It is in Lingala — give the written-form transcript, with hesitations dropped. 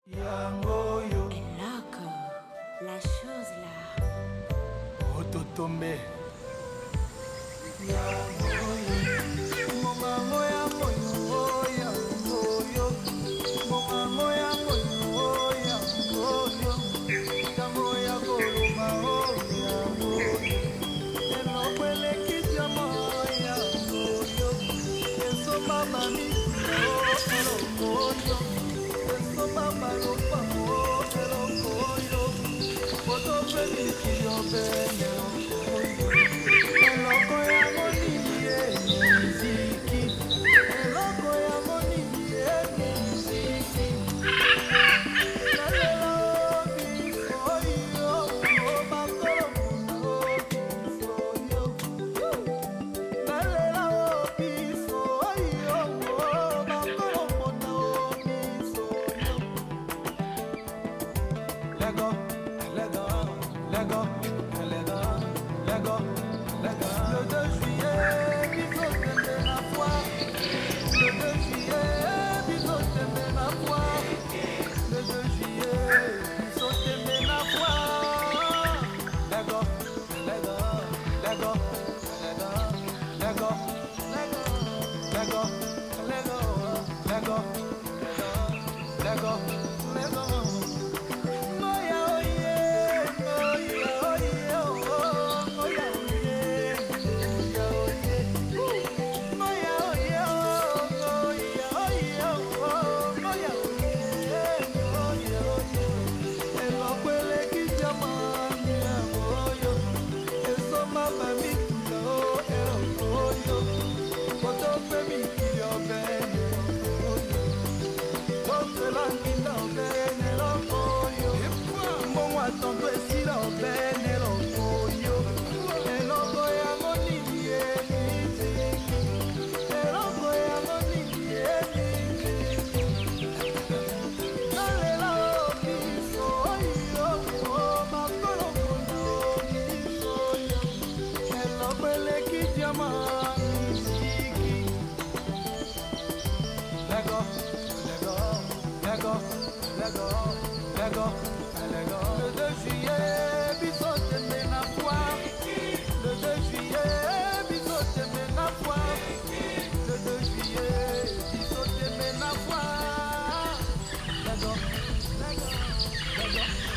Yangoyo. Et loco, la chose là. Ototombe. Yangoyo. Momango yangoyo, yangoyo. Momango yangoyo, yangoyo. Tango ya koloma, yangoyo. Eloko elekiti ya moyo, yangoyo. Eso mama mikuyo, elokoyo. Eso mama lopango, elokoyo. Poto felici yo bene, eloko ya monini muziki. Eloko ya monini muziki. Nalela bisoyo, bakolo bisoyo. Nalela bisoyo, bakolo bisoyo. Lego, Lego, Lego, Lego, Lego, Lego. Le 2 juillet, bisous t'aimer la foire. Le 2 juillet, bisous t'aimer la foire. Le 2 juillet, bisous t'aimer la foire. Lego, Lego, Lego, Lego, Lego, Lego, Lego, Lego, Lego, Lego, Lego. Le 2 juillet, bisous t'aimer la foire. Le 2 juillet, bisous t'aimer la foire. Le 2 juillet, bisous t'aimer la foire. Lego, Lego, Lego.